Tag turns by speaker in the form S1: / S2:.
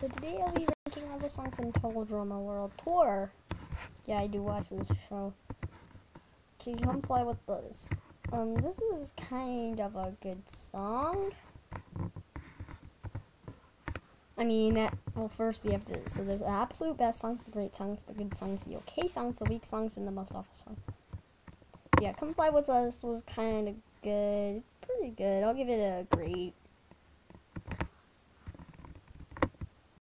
S1: So today I'll be ranking all the songs in Total Drama World Tour. Yeah, I do watch this show. Okay, Come Fly With Us. This is kind of a good song. I mean, well, first we have to, so there's the absolute best songs, the great songs, the good songs, the okay songs, the weak songs, and the most awful songs. Yeah, Come Fly With Us was kind of good. It's pretty good. I'll give it a great.